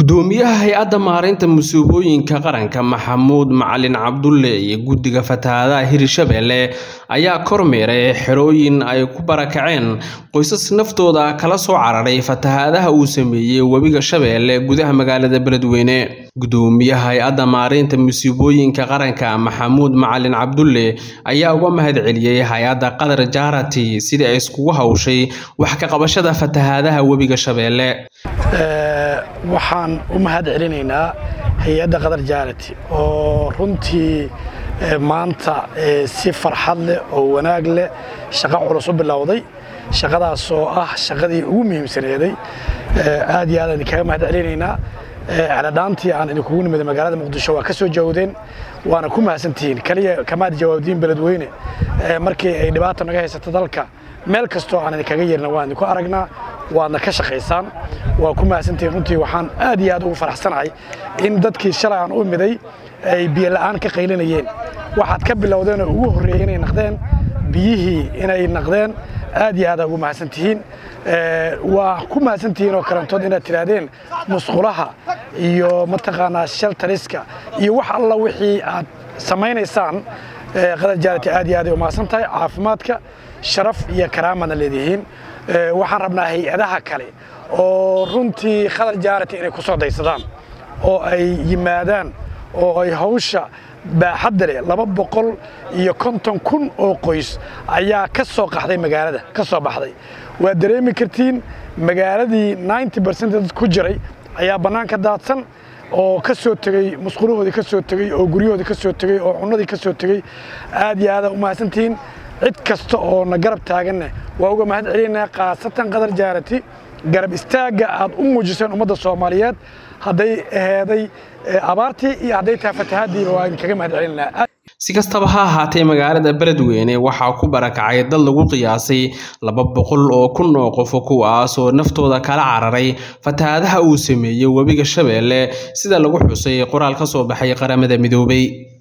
gudoomiyaha hay'adda maareynta musiibooyinka qaranka Maxamuud Macalin Cabdulle iyo guddiga fatahaadaha Hirshabelle ayaa kormeeray xerooyin ay ku barakaceen qoysas naftooda kala soo cararay fatahaadaha uu sameeyay webiga Shabeelle gudaha magaalada Beledweyne. Gudoomiyaha hay'adda maareynta musiibooyinka qaranka Maxamuud Macalin Cabdulle ayaa uga mahadceliyay hay'adda Qadar Charity sidii ay iskugu hawshay wax ka qabashada fatahaadaha webiga Shabeelle. waxaan u mahadcelinaynaa hay'adda Qadar Charity oo runtii maanta si farxad leh oo wanaag leh shaqo culus u bilowday shaqadaas oo ah shaqadii ugu muhiimsaneeday aad iyo aad kaga mahadcelinaynaa علادانتي عن إنه كون من المجالات مقدسة وكسر جودين وأنا كم هسنتين كلية كمان جوادين بلدوينة مركي نبات نجاه ستدلك ملك استو عن الكجير نوان كو أرجنا وأنا كشخ إنسان وكم هسنتين رنتي وحن آدي هذا فرح صنعي إن دتك الشرع عن أم دي بيلان كقيلين ين واحد كبل لو دنا وهريين نقدين بيه إن نقدين آدي هذا كم هسنتين وكم هسنتين وكرنتون إن ترادين مسخولها iyo mataqaana shelteriska iyo wax alla wixii aad sameeynaysan Qadar Charity aad iyo aad u maasantahay caafimaadka sharaf iyo karaamana leeyihiin waxaan rabnaa hay'adaha kale oo runtii Qadar Charity inay ku soo daysadaan oo ay yimaadaan oo ay hawsha baaxad leh 250,000 oo qoys ayaa ka soo qaxday magaalada ka soo baxday waa dareemi kartiin magaaladii 90% ku jiray ayaa banaanka daadsan oo ka soo tagay musqulahoodii ka soo tagay oo guryahoodii ka soo tagay oo cunadii ka soo tagay aad iyo aad u mahadsantiin cid kasta oo na garab taagan waa uga mahadcelinaynaa qaasatan Qadar Charity garab istaaga aad u muujiseen ummadda Soomaaliyeed haday ahaday abaartii iyo haday taafatahaadii waa in kaga mahadcelinaynaa. Si kastaba ha ahaatee magaalada Beledweyne waxaa ku barakacay dad lagu qiyaasay 200,000 oo qof kuwaas oo naftooda kala cararay fatahaadaha uu sameeyay webiga Shabeelle sida lagu xusay qoraal ka soo baxay qaramada midoobay.